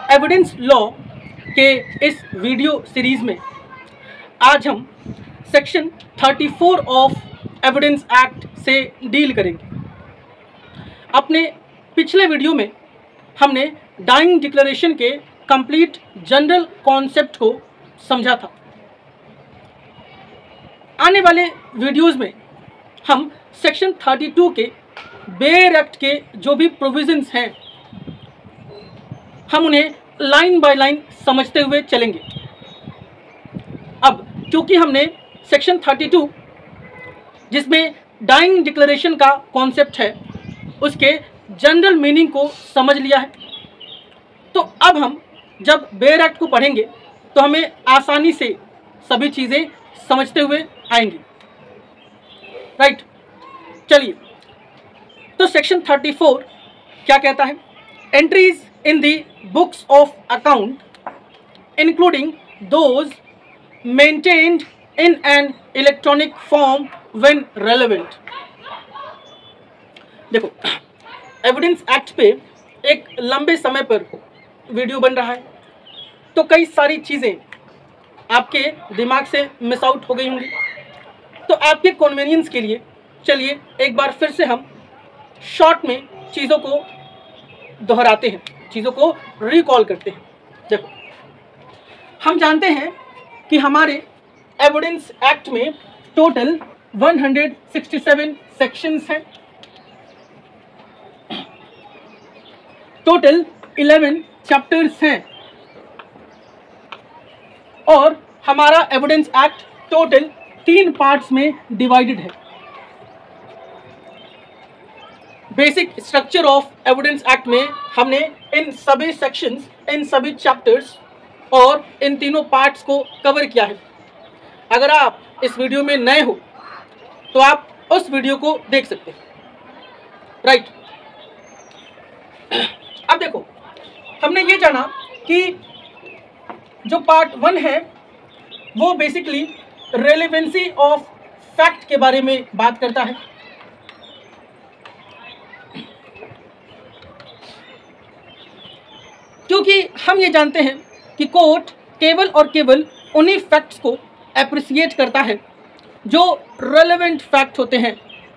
Evidence law के इस video series में आज हम सेक्शन 34 ऑफ एविडेंस एक्ट से डील करेंगे। अपने पिछले वीडियो में हमने डाइंग डिक्लेरेशन के कंप्लीट जनरल कॉन्सेप्ट को समझा था। आने वाले वीडियोस में हम सेक्शन 32 के बेयर एक्ट के जो भी प्रोविजंस हैं हम उन्हें लाइन बाय लाइन समझते हुए चलेंगे। अब क्योंकि हमने सेक्शन 32 जिसमें डाइंग डिक्लेरेशन का कॉन्सेप्ट है उसके जनरल मीनिंग को समझ लिया है, तो अब हम जब बेयर एक्ट को पढ़ेंगे तो हमें आसानी से सभी चीज़ें समझते हुए आएंगी। राइट, चलिए तो सेक्शन 34 क्या कहता है? Entries in the books of account including those maintained in an electronic form when relevant. देखो, एविडेंस एक्ट पे एक लंबे समय पर वीडियो बन रहा है तो कई सारी चीज़ें आपके दिमाग से मिस आउट हो गई होंगी, तो आपके कन्वीनियंस के लिए चलिए एक बार फिर से हम शॉर्ट में चीज़ों को दोहराते हैं, चीज़ों को रिकॉल करते हैं। देखो, हम जानते हैं कि हमारे एविडेंस एक्ट में टोटल 167 सेक्शंस हैं, टोटल 11 चैप्टर्स हैं और हमारा एविडेंस एक्ट टोटल 3 पार्ट्स में डिवाइडेड है। Basic structure of evidence act में हमने इन सभी सेक्शंस, इन सभी चैप्टर्स और इन तीनों पार्ट्स को कवर किया है। अगर आप इस वीडियो में नए हो तो आप उस वीडियो को देख सकते हैं। राइट, अब देखो, हमने ये जाना कि जो पार्ट 1 है वो बेसिकली रेलेवेंसी ऑफ फैक्ट के बारे में बात करता है। क्योंकि हम ये जानते हैं कि कोर्ट केवल और केवल उन्हीं फैक्ट्स को एप्रिसिएट करता है जो रेलेवेंट फैक्ट होते हैं।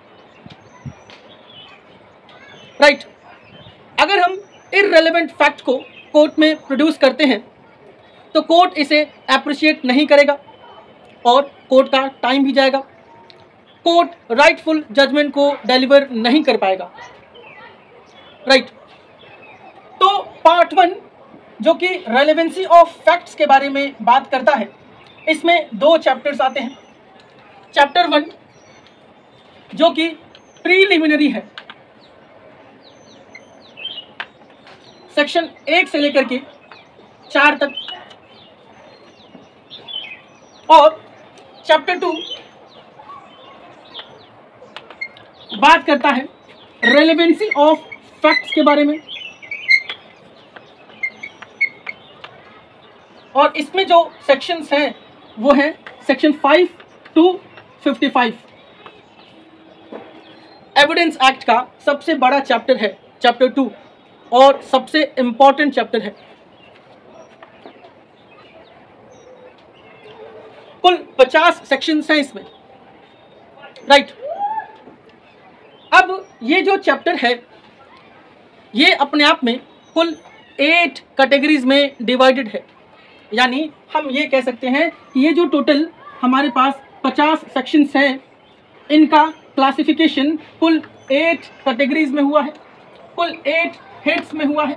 राइट, अगर हम इररेलेवेंट फैक्ट को कोर्ट में प्रोड्यूस करते हैं तो कोर्ट इसे एप्रिशिएट नहीं करेगा और कोर्ट का टाइम भी जाएगा, कोर्ट राइटफुल जजमेंट को डिलीवर नहीं कर पाएगा। राइट, तो पार्ट 1 जो कि रेलेवेंसी ऑफ फैक्ट्स के बारे में बात करता है, इसमें 2 चैप्टर्स आते हैं। चैप्टर 1 जो कि प्रीलिमिनरी है, सेक्शन 1 से लेकर के 4 तक, और चैप्टर 2 बात करता है रेलेवेंसी ऑफ फैक्ट्स के बारे में, और इसमें जो सेक्शंस हैं वो हैं सेक्शन 5 to 55। एविडेंस एक्ट का सबसे बड़ा चैप्टर है चैप्टर 2 और सबसे इंपॉर्टेंट चैप्टर है। कुल 50 सेक्शंस हैं इसमें। राइट, अब ये जो चैप्टर है ये अपने आप में कुल 8 कैटेगरीज में डिवाइडेड है। यानी हम ये कह सकते हैं कि ये जो टोटल हमारे पास 50 सेक्शंस हैं इनका क्लासिफिकेशन कुल 8 कैटेगरीज में हुआ है, कुल 8 हेड्स में हुआ है,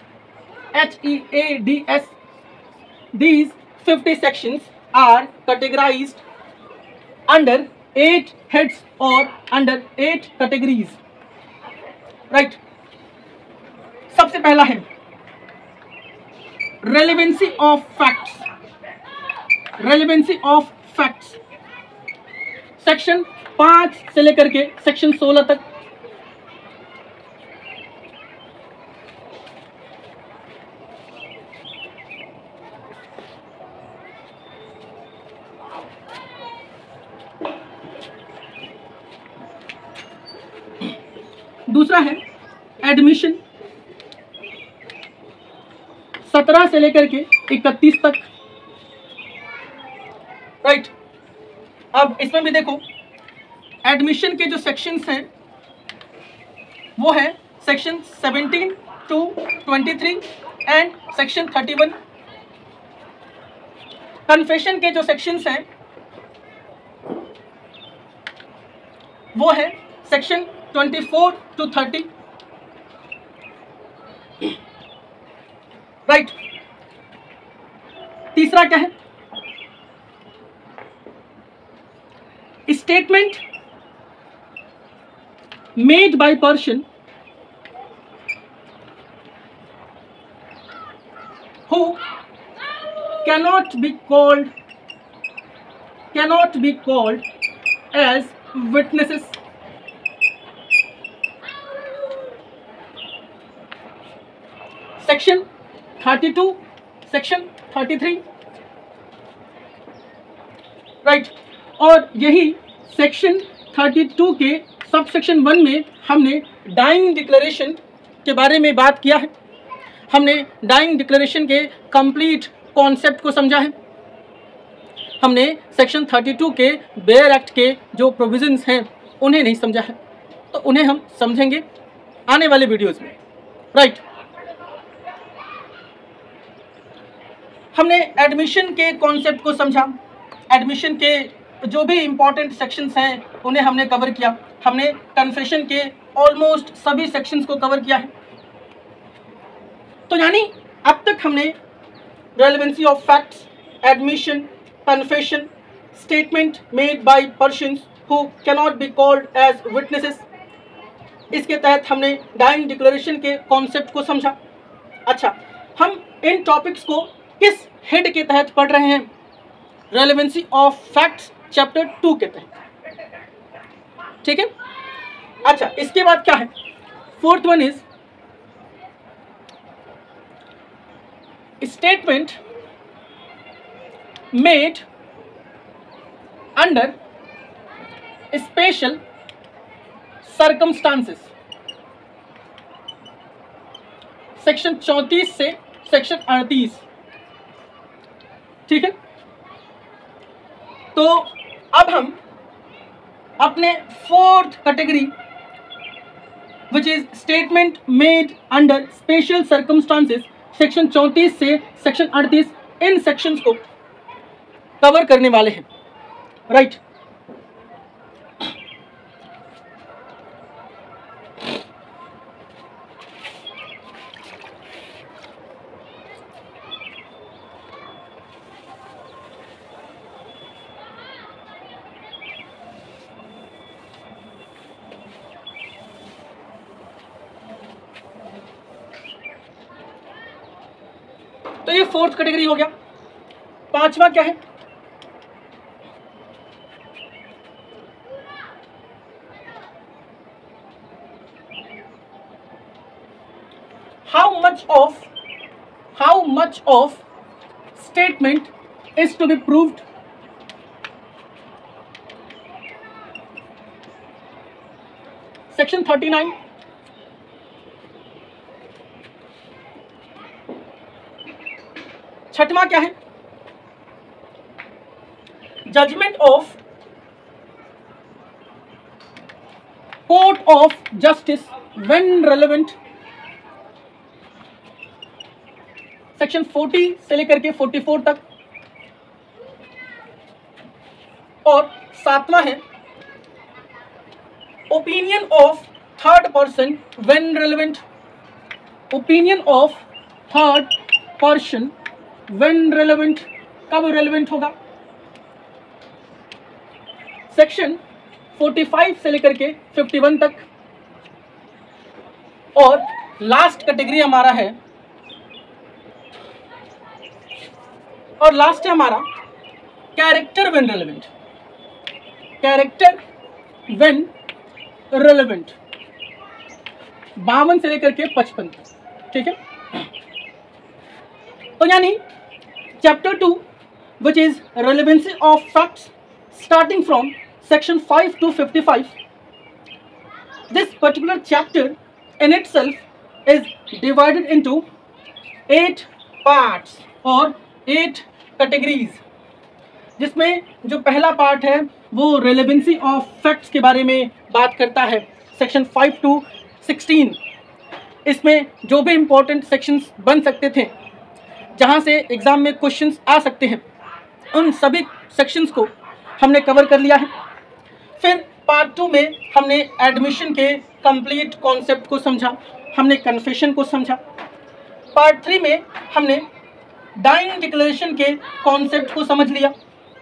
HEADS। These 50 sections are categorized under 8 heads or under 8 categories। Right, सबसे पहला है relevancy of facts. Relevancy of facts section 5 से लेकर के सेक्शन 16 तक। दूसरा है एडमिशन, 17 से लेकर के 31 तक, राइट। अब इसमें भी देखो एडमिशन के जो सेक्शंस हैं वो है section 17 to 23 and section 31। Confession के जो सेक्शंस हैं वो है सेक्शन 24 to 30, राइट। तीसरा क्या है? Statement made by person who cannot be called as witnesses, section 32, section 33, right. और यही सेक्शन 32 के सब सेक्शन 1 में हमने डाइंग डिक्लेरेशन के बारे में बात किया है। हमने डाइंग डिक्लेरेशन के कंप्लीट कॉन्सेप्ट को समझा है। हमने सेक्शन 32 के बेयर एक्ट के जो प्रोविजंस हैं उन्हें नहीं समझा है, तो उन्हें हम समझेंगे आने वाले वीडियोस में, राइट। हमने एडमिशन के कॉन्सेप्ट को समझा, एडमिशन के जो भी इम्पोर्टेंट सेक्शंस हैं उन्हें हमने कवर किया। हमने कन्फेशन के ऑलमोस्ट सभी सेक्शंस को कवर किया है। तो यानी अब तक हमने relevancy of facts, admission, confession, statement made by persons who cannot be called as witnesses, इसके तहत हमने डाइंग डिक्लेरेशन के कॉन्सेप्ट को समझा। अच्छा, हम इन टॉपिक्स को किस हेड के तहत पढ़ रहे हैं? रेलेवेंसी ऑफ फैक्ट्स चैप्टर 2 के तहत, ठीक है। अच्छा, इसके बाद क्या है? Fourth one is statement made under special circumstances, section 34 से सेक्शन 38, ठीक है। तो अब हम अपने fourth category which is statement made under special circumstances, section 34 से सेक्शन 38, इन सेक्शंस को कवर करने वाले हैं, राइट। तो ये फोर्थ कैटेगरी हो गया। पांचवा क्या है? how much of statement is to be proved? Section 39। छठवां क्या है? Judgment of court of justice when relevant, section 40 से लेकर के 44 तक। और सातवां है opinion of third person when relevant, opinion of third person when relevant, कब रेलेवेंट होगा? सेक्शन 45 से लेकर के 51 तक। और लास्ट कैटेगरी हमारा है, और लास्ट है हमारा character when relevant, character when relevant, 52 से लेकर के 55 तक, ठीक है। तो यानी chapter 2 which is relevancy of facts starting from section 5 to 55, this particular chapter in itself is divided into 8 parts और 8 कैटेगरीज, जिसमें जो पहला पार्ट है वो रेलेवेंसी ऑफ फैक्ट्स के बारे में बात करता है, सेक्शन 5 to 16। इसमें जो भी इम्पोर्टेंट सेक्शंस बन सकते थे, जहाँ से एग्ज़ाम में क्वेश्चंस आ सकते हैं, उन सभी सेक्शंस को हमने कवर कर लिया है। फिर पार्ट 2 में हमने एडमिशन के कंप्लीट कॉन्सेप्ट को समझा, हमने कन्फेशन को समझा। पार्ट 3 में हमने डाइंग डिक्लेरेशन के कॉन्सेप्ट को समझ लिया।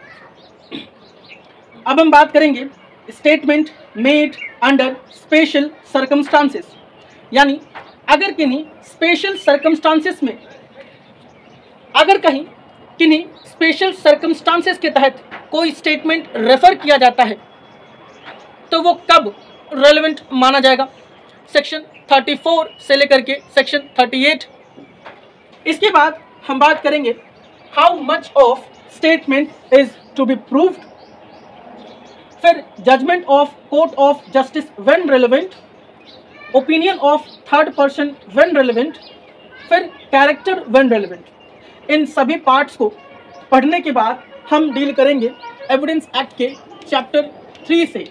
अब हम बात करेंगे statement made under special circumstances, यानी अगर किन्हीं स्पेशल सर्कमस्टांसेस में, अगर कहीं किन्हीं स्पेशल सर्कमस्टांसेस के तहत कोई स्टेटमेंट रेफर किया जाता है तो वो कब रेलेवेंट माना जाएगा, सेक्शन 34 से लेकर के सेक्शन 38। इसके बाद हम बात करेंगे how much of statement is to be proved, फिर judgment of court of justice when relevant, opinion of third person when relevant, फिर कैरेक्टर व्हेन रेलेवेंट। इन सभी पार्ट्स को पढ़ने के बाद हम डील करेंगे एविडेंस एक्ट के चैप्टर 3 से,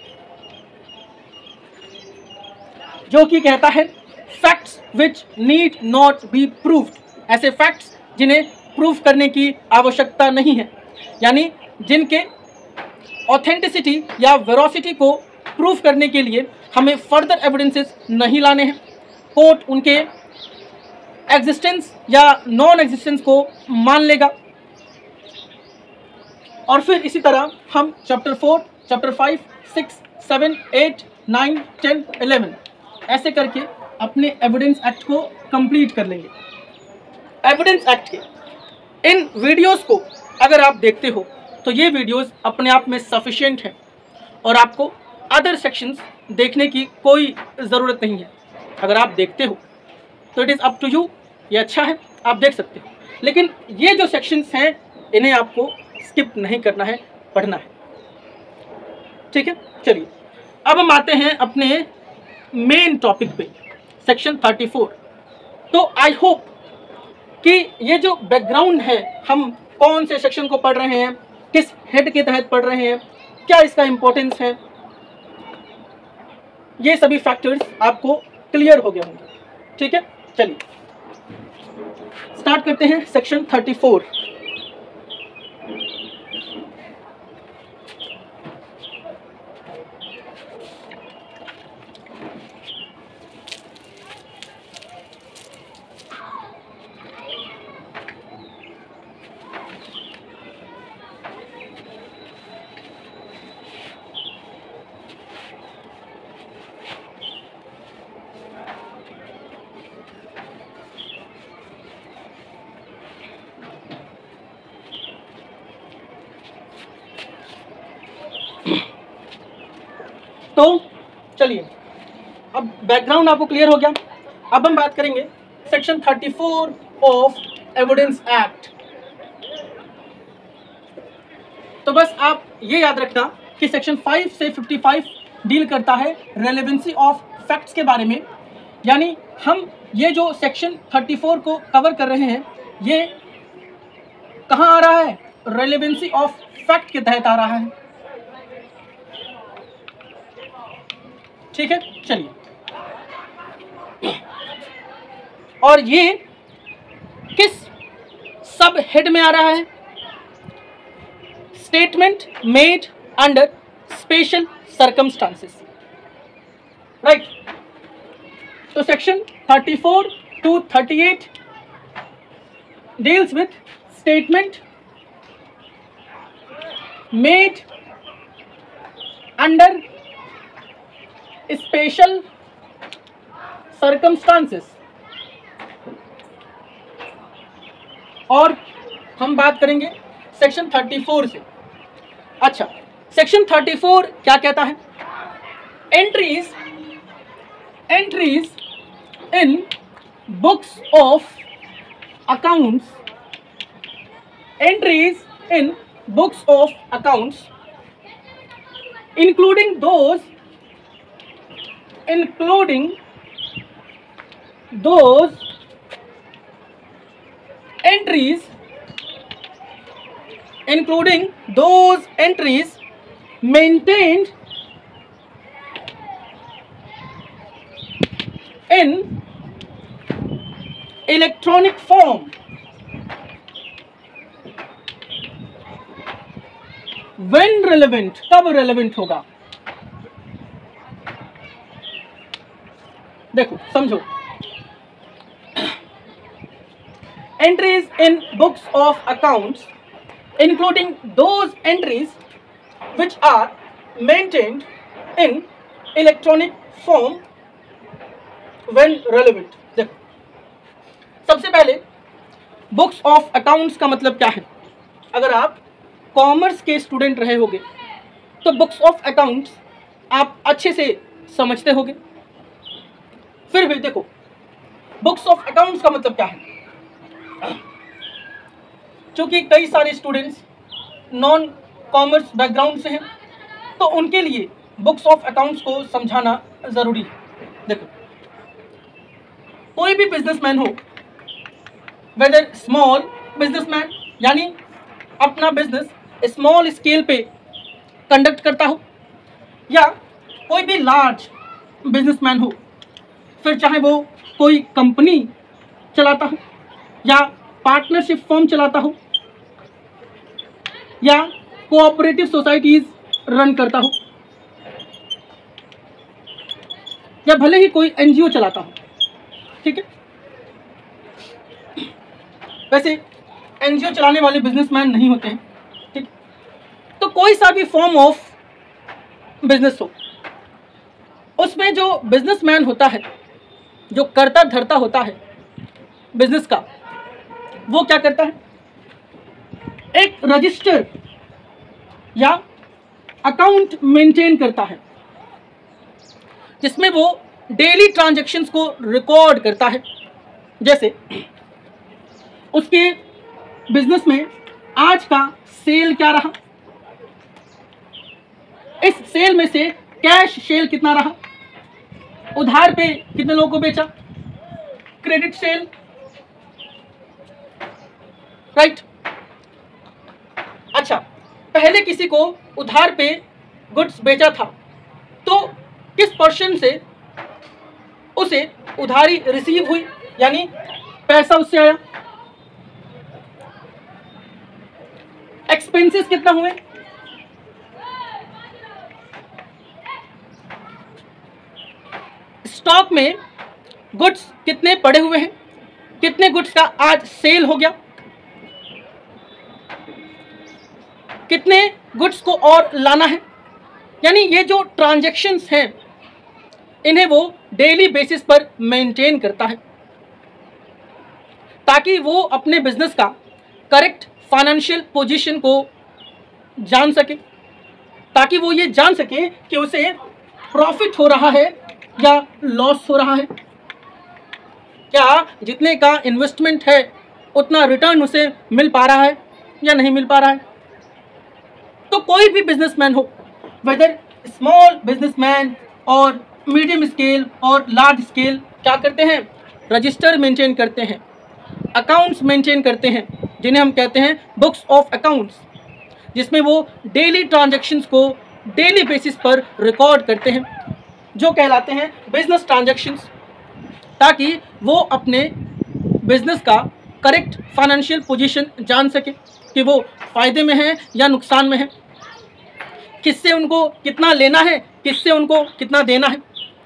जो कि कहता है facts which need not be proved, ऐसे फैक्ट्स जिन्हें प्रूफ करने की आवश्यकता नहीं है, यानी जिनके ऑथेंटिसिटी या वेरोसिटी को प्रूफ करने के लिए हमें फर्दर एविडेंसेस नहीं लाने हैं। कोर्ट उनके एग्जिस्टेंस या नॉन एग्जिस्टेंस को मान लेगा। और फिर इसी तरह हम चैप्टर 4, चैप्टर 5, 6, 7, 8, 9, 10, 11 ऐसे करके अपने एविडेंस एक्ट को कंप्लीट कर लेंगे। एविडेंस एक्ट के इन वीडियोस को अगर आप देखते हो तो ये वीडियोस अपने आप में सफिशिएंट है और आपको अदर सेक्शंस देखने की कोई ज़रूरत नहीं है। अगर आप देखते हो तो it is up to you, ये अच्छा है, आप देख सकते हो, लेकिन ये जो सेक्शंस हैं इन्हें आपको स्किप नहीं करना है, पढ़ना है। ठीक है, चलिए अब हम आते हैं अपने मेन टॉपिक पे, सेक्शन 34। तो आई होप कि ये जो बैकग्राउंड है, हम कौन से सेक्शन को पढ़ रहे हैं, किस हेड के तहत पढ़ रहे हैं, क्या इसका इम्पोर्टेंस है, ये सभी फैक्टर्स आपको क्लियर हो गए होंगे। ठीक है, चलिए स्टार्ट करते हैं सेक्शन 34। तो चलिए अब बैकग्राउंड आपको क्लियर हो गया। अब हम बात करेंगे सेक्शन 34 ऑफ एविडेंस एक्ट। तो बस आप ये याद रखना कि सेक्शन 5 से 55 डील करता है रेलेवेंसी ऑफ फैक्ट्स के बारे में, यानी हम ये जो सेक्शन 34 को कवर कर रहे हैं ये कहाँ आ रहा है, रेलेवेंसी ऑफ फैक्ट के तहत आ रहा है। ठीक है, चलिए, और ये किस सब हेड में आ रहा है, statement made under special circumstances, right. तो section 34 to 38 deals with statement made under special circumstances. और हम बात करेंगे सेक्शन 34 से। अच्छा, सेक्शन 34 क्या कहता है, entries in books of accounts, entries in books of accounts including those entries including those entries maintained in electronic form when relevant, कब relevant होगा? देखो समझो, entries in books of accounts including those entries which are maintained in electronic form when relevant. देखो, सबसे पहले books of accounts का मतलब क्या है? अगर आप कॉमर्स के स्टूडेंट रहे होगे तो बुक्स ऑफ अकाउंट्स आप अच्छे से समझते होगे। फिर भी देखो, बुक्स ऑफ अकाउंट्स का मतलब क्या है? क्योंकि कई सारे स्टूडेंट्स नॉन कॉमर्स बैकग्राउंड से हैं, तो उनके लिए बुक्स ऑफ अकाउंट्स को समझाना ज़रूरी है। देखो, कोई भी बिजनेसमैन हो, वेदर स्मॉल बिजनेसमैन यानी अपना बिजनेस स्मॉल स्केल पे कंडक्ट करता हो, या कोई भी लार्ज बिजनेसमैन हो, फिर चाहे वो कोई कंपनी चलाता हो या पार्टनरशिप फर्म चलाता हो या कोऑपरेटिव सोसाइटीज रन करता हो या भले ही कोई एनजीओ चलाता हो, ठीक है। वैसे एनजीओ चलाने वाले बिजनेसमैन नहीं होते हैं, ठीक। तो कोई सा भी फॉर्म ऑफ बिजनेस हो, उसमें जो बिजनेसमैन होता है, जो करता धरता होता है बिजनेस का, वो क्या करता है? एक रजिस्टर या अकाउंट मेंटेन करता है जिसमें वो डेली ट्रांजैक्शंस को रिकॉर्ड करता है। जैसे उसके बिजनेस में आज का सेल क्या रहा, इस सेल में से कैश सेल कितना रहा, उधार पे कितने लोगों को बेचा, क्रेडिट सेल, राइट। अच्छा, पहले किसी को उधार पे गुड्स बेचा था तो किस पर्सन से उसे उधारी रिसीव हुई, यानी पैसा उससे आया, एक्सपेंसेस कितना हुए, स्टॉक में गुड्स कितने पड़े हुए हैं, कितने गुड्स का आज सेल हो गया, कितने गुड्स को और लाना है। यानी ये जो ट्रांजैक्शंस हैं, इन्हें वो डेली बेसिस पर मेंटेन करता है ताकि वो अपने बिजनेस का करेक्ट फाइनेंशियल पोजीशन को जान सके, ताकि वो ये जान सके कि उसे प्रॉफिट हो रहा है या लॉस हो रहा है, क्या जितने का इन्वेस्टमेंट है उतना रिटर्न उसे मिल पा रहा है या नहीं मिल पा रहा है। तो कोई भी बिजनेसमैन हो, वेदर स्मॉल बिजनेसमैन और मीडियम स्केल और लार्ज स्केल, क्या करते हैं? रजिस्टर मेंटेन करते हैं, अकाउंट्स मेंटेन करते हैं, जिन्हें हम कहते हैं बुक्स ऑफ अकाउंट्स, जिसमें वो डेली ट्रांजैक्शंस को डेली बेसिस पर रिकॉर्ड करते हैं, जो कहलाते हैं बिजनेस ट्रांजैक्शंस, ताकि वो अपने बिजनेस का करेक्ट फाइनेंशियल पोजीशन जान सके कि वो फायदे में है या नुकसान में है, किससे उनको कितना लेना है, किससे उनको कितना देना है,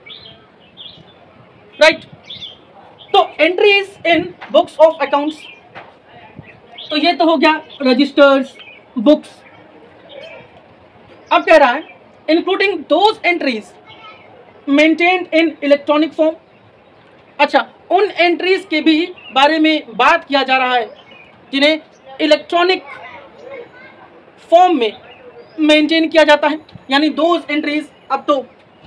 राइट। तो entries in books of accounts, तो ये तो हो गया रजिस्टर्स, बुक्स। अब कह रहा है including those entries maintained in electronic form. अच्छा, उन एंट्रीज के भी बारे में बात किया जा रहा है जिन्हें इलेक्ट्रॉनिक फॉर्म में मेंटेन किया जाता है, यानी दोज एंट्रीज। अब तो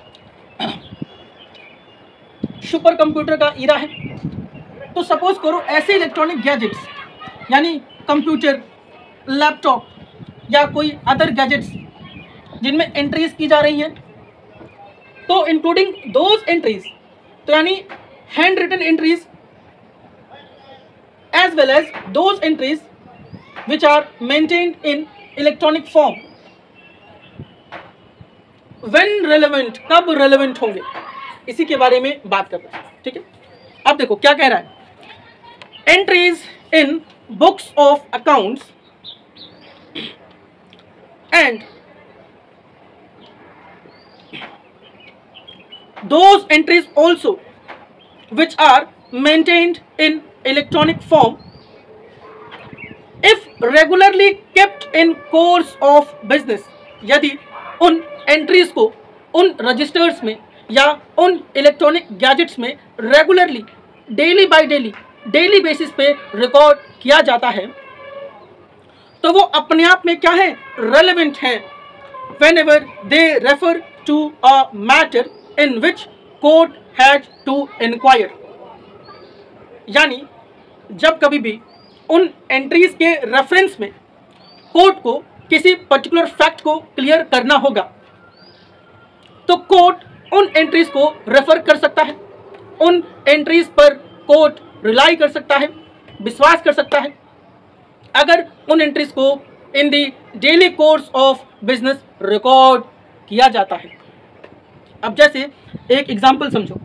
सुपर कंप्यूटर का ईरा है, तो सपोज करो ऐसे इलेक्ट्रॉनिक गैजेट्स यानी कंप्यूटर, लैपटॉप या कोई अदर गैजेट्स जिनमें एंट्रीज की जा रही हैं, तो इंक्लूडिंग दोज एंट्रीज, तो यानी handwritten entries, as well as those entries which are maintained in electronic form. When relevant, कब relevant होंगे, इसी के बारे में बात कर रहे हैं, ठीक है। अब देखो क्या कह रहा है, entries in books of accounts and those entries also which are maintained in electronic form if regularly kept in course of business, यदि उन एंट्रीज को उन रजिस्टर्स में या उन इलेक्ट्रॉनिक गैजेट्स में regularly daily by daily basis पे record किया जाता है, तो वो अपने आप में क्या है, रेलेवेंट है। whenever they refer to a matter in which court had to inquire, यानी जब कभी भी उन एंट्रीज के रेफरेंस में कोर्ट को किसी पर्टिकुलर फैक्ट को क्लियर करना होगा, तो कोर्ट उन एंट्रीज को रेफर कर सकता है, उन एंट्रीज पर कोर्ट रिलाई कर सकता है, विश्वास कर सकता है, अगर उन एंट्रीज को in the daily course of business record किया जाता है। अब जैसे एक एग्जांपल समझो,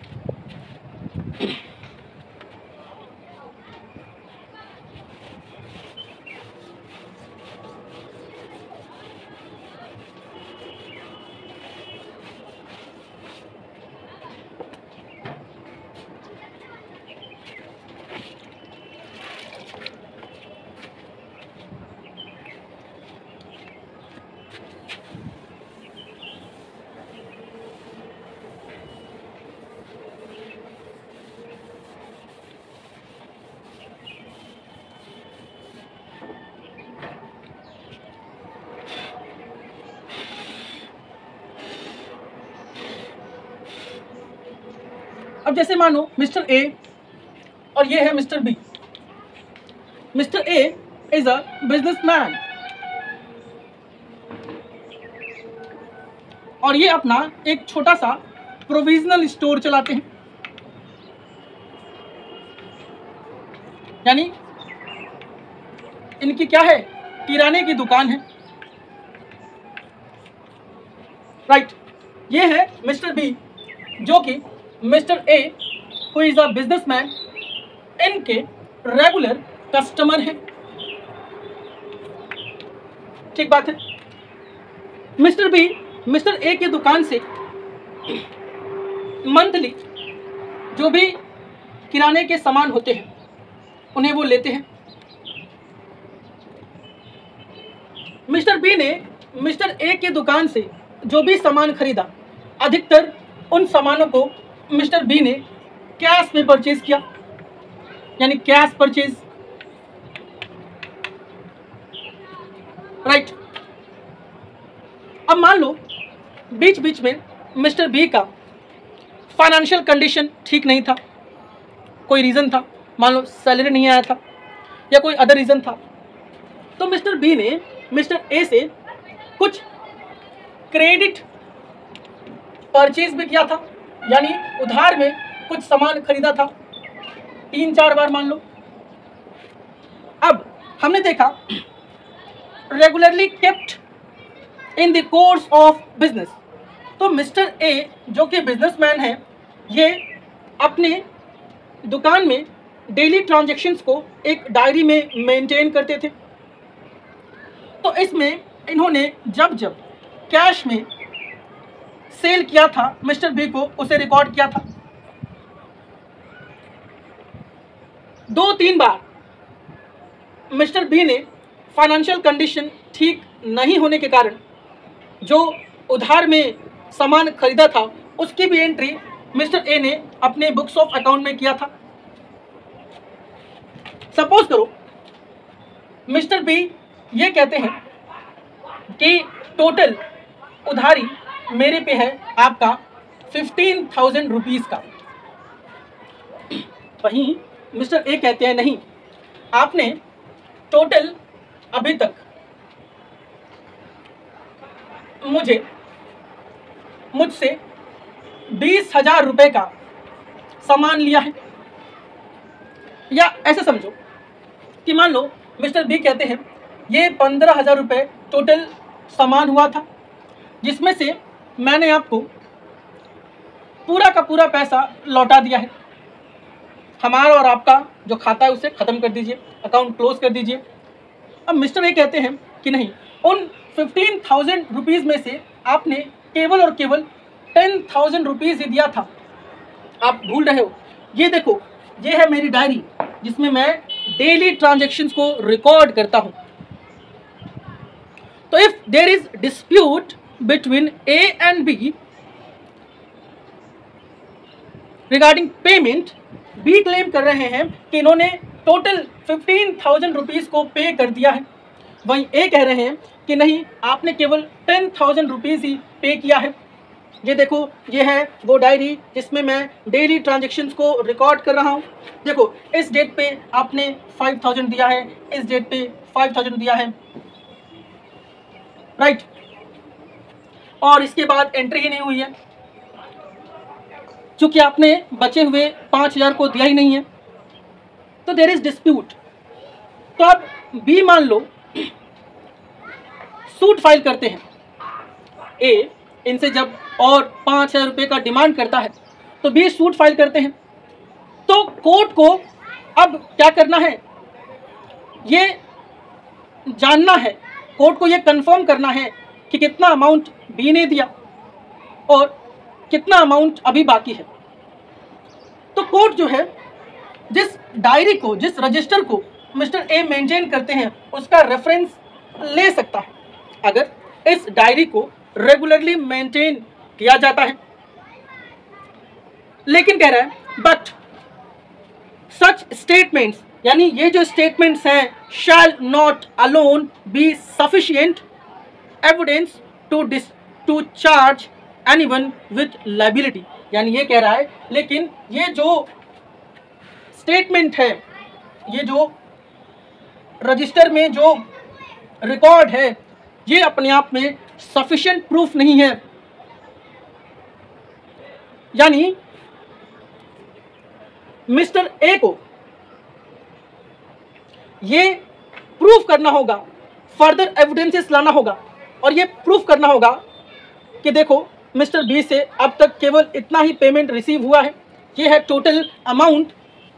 अब जैसे मानो मिस्टर ए और ये है mister B. Mister A is a businessman और ये अपना एक छोटा सा प्रोविजनल स्टोर चलाते हैं, यानी इनकी क्या है, किराने की दुकान है, राइट। ये है मिस्टर बी जो कि mister A who is a businessman, इनके रेगुलर कस्टमर हैं, ठीक बात है। मिस्टर बी मिस्टर ए के दुकान से मंथली जो भी किराने के सामान होते हैं उन्हें वो लेते हैं। मिस्टर बी ने मिस्टर ए के दुकान से जो भी सामान खरीदा, अधिकतर उन सामानों को मिस्टर बी ने कैश में परचेज किया, यानी कैश परचेज, राइट। अब मान लो बीच बीच में मिस्टर बी का फाइनेंशियल कंडीशन ठीक नहीं था, कोई रीज़न था, मान लो सैलरी नहीं आया था या कोई अदर रीज़न था, तो मिस्टर बी ने मिस्टर ए से कुछ क्रेडिट परचेज भी किया था, यानी उधार में कुछ सामान खरीदा था 3-4 बार मान लो। अब हमने देखा regularly kept in the course of business, तो मिस्टर ए जो कि बिजनेसमैन है, ये अपने दुकान में डेली ट्रांजैक्शंस को एक डायरी में मेंटेन करते थे। तो इसमें इन्होंने जब जब कैश में सेल किया था मिस्टर बी को, उसे रिकॉर्ड किया था। 2-3 बार मिस्टर बी ने फाइनेंशियल कंडीशन ठीक नहीं होने के कारण जो उधार में सामान खरीदा था उसकी भी एंट्री मिस्टर ए ने अपने बुक्स ऑफ अकाउंट में किया था। सपोज करो मिस्टर बी ये कहते हैं कि टोटल उधारी मेरे पे है आपका 15,000 रुपीज़ का, वहीं मिस्टर ए कहते हैं नहीं, आपने टोटल अभी तक मुझसे 20,000 रुपये का सामान लिया है। या ऐसे समझो कि मान लो मिस्टर बी कहते हैं ये 15,000 रुपये टोटल सामान हुआ था, जिसमें से मैंने आपको पूरा का पूरा पैसा लौटा दिया है। हमारा और आपका जो खाता है उसे ख़त्म कर दीजिए, अकाउंट क्लोज कर दीजिए। अब मिस्टर ए कहते हैं कि नहीं, उन 15,000 रुपीज़ में से आपने केवल और केवल 10,000 रुपीज़ ही दिया था। आप भूल रहे हो। ये देखो, ये है मेरी डायरी जिसमें मैं डेली ट्रांजैक्शंस को रिकॉर्ड करता हूँ। तो if there is dispute between A and B regarding payment, B claim कर रहे हैं कि इन्होंने टोटल 15,000 रुपीज़ को पे कर दिया है, वहीं ए कह रहे हैं कि नहीं, आपने केवल 10,000 रुपीज़ ही पे किया है। ये देखो, ये है वो डायरी जिसमें मैं डेली ट्रांजैक्शंस को रिकॉर्ड कर रहा हूँ। देखो, इस डेट पे आपने 5,000 दिया है, इस डेट पे 5,000 दिया है, राइट। और इसके बाद एंट्री ही नहीं हुई है, चूंकि आपने बचे हुए 5,000 को दिया ही नहीं है, तो देयर इज डिस्प्यूट। तो अब बी मान लो सूट फाइल करते हैं, ए इनसे जब और 5,000 रुपये का डिमांड करता है तो बी सूट फाइल करते हैं। तो कोर्ट को अब क्या करना है, ये जानना है, कोर्ट को ये कंफर्म करना है कि कितना अमाउंट बी ने दिया और कितना अमाउंट अभी बाकी है। तो कोर्ट जो है जिस डायरी को, जिस रजिस्टर को मिस्टर ए मेंटेन करते हैं उसका रेफरेंस ले सकता है अगर इस डायरी को रेगुलरली मेंटेन किया जाता है। लेकिन कह रहा है बट सच स्टेटमेंट्स, यानी ये जो स्टेटमेंट्स हैं, shall not alone be sufficient evidence to charge anyone with liability. यानी ये कह रहा है लेकिन ये जो स्टेटमेंट है, ये जो रजिस्टर में जो रिकॉर्ड है, ये अपने आप में सफिशिएंट प्रूफ नहीं है। यानी मिस्टर ए को ये प्रूफ करना होगा, फर्दर एविडेंसेस लाना होगा और ये प्रूफ करना होगा कि देखो मिस्टर बी से अब तक केवल इतना ही पेमेंट रिसीव हुआ है, ये है टोटल अमाउंट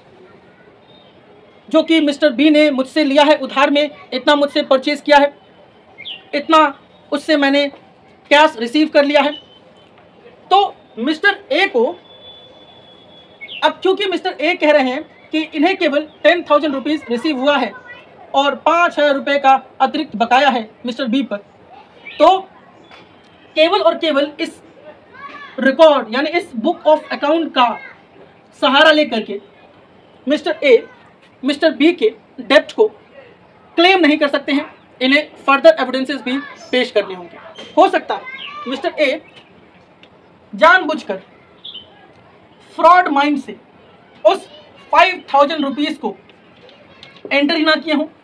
जो कि मिस्टर बी ने मुझसे लिया है उधार में, इतना मुझसे परचेज किया है, इतना उससे मैंने कैश रिसीव कर लिया है। तो मिस्टर ए को अब चूंकि मिस्टर ए कह रहे हैं कि इन्हें केवल 10,000 रुपीज़ रिसीव हुआ है और 5,000 रुपये का अतिरिक्त बकाया है मिस्टर बी पर, तो केवल और केवल इस रिकॉर्ड यानी इस बुक ऑफ अकाउंट का सहारा लेकर के मिस्टर ए मिस्टर बी के डेब्ट को क्लेम नहीं कर सकते हैं, इन्हें फर्दर एविडेंसेस भी पेश करने होंगे। हो सकता है मिस्टर ए जानबूझकर फ्रॉड माइंड से उस 5,000 रुपीज़ को एंटर ही ना किए हों,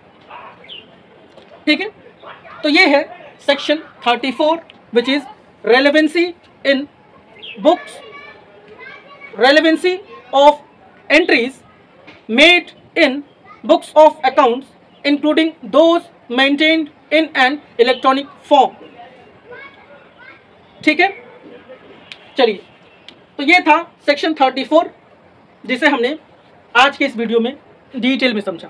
ठीक है। तो ये है section 34 which is relevancy in books, relevancy of entries made in books of accounts including those maintained in an electronic form। ठीक है, चलिए, तो ये था सेक्शन 34 जिसे हमने आज के इस वीडियो में डिटेल में समझा।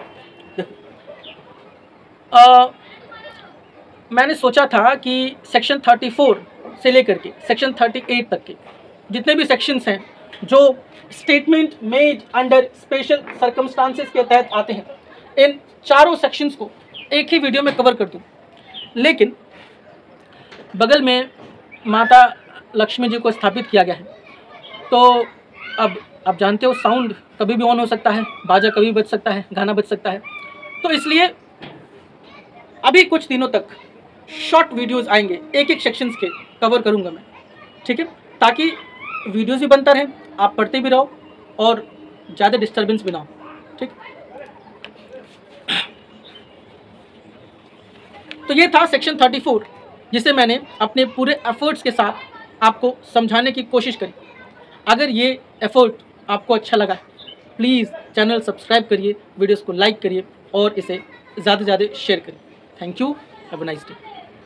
मैंने सोचा था कि सेक्शन 34 से लेकर के सेक्शन 38 तक के जितने भी सेक्शंस हैं जो statement made under special circumstances के तहत आते हैं, इन चारों सेक्शंस को एक ही वीडियो में कवर कर दूं। लेकिन बगल में माता लक्ष्मी जी को स्थापित किया गया है, तो अब आप जानते हो साउंड कभी भी ऑन हो सकता है, बाजा कभी बज सकता है, गाना बज सकता है, तो इसलिए अभी कुछ दिनों तक शॉर्ट वीडियोस आएंगे, एक एक सेक्शंस के कवर करूंगा मैं, ठीक है, ताकि वीडियोस भी बनता रहे, आप पढ़ते भी रहो और ज़्यादा डिस्टर्बेंस भी ना हो, ठीक। तो ये था सेक्शन 34 जिसे मैंने अपने पूरे एफर्ट्स के साथ आपको समझाने की कोशिश करी। अगर ये एफर्ट आपको अच्छा लगा, प्लीज़ चैनल सब्सक्राइब करिए, वीडियोस को लाइक करिए और इसे ज़्यादा से ज़्यादा शेयर करिए। Thank you, have a nice day.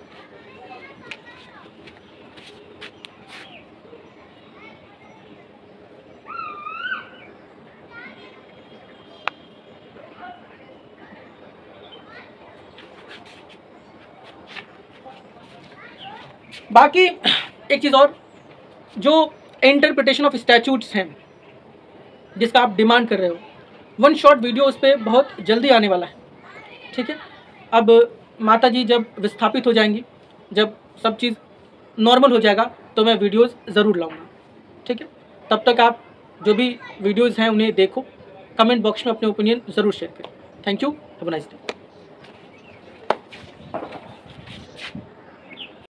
बाकी एक चीज़ और, जो इंटरप्रिटेशन ऑफ स्टैट्यूट्स हैं जिसका आप डिमांड कर रहे हो, वन शॉट वीडियो उस पर बहुत जल्दी आने वाला है, ठीक है। अब माता जी जब विस्थापित हो जाएंगी, जब सब चीज़ नॉर्मल हो जाएगा, तो मैं वीडियोस ज़रूर लाऊंगा, ठीक है। तब तक आप जो भी वीडियोस हैं उन्हें देखो, कमेंट बॉक्स में अपने ओपिनियन ज़रूर शेयर करें। Thank you, have a nice day.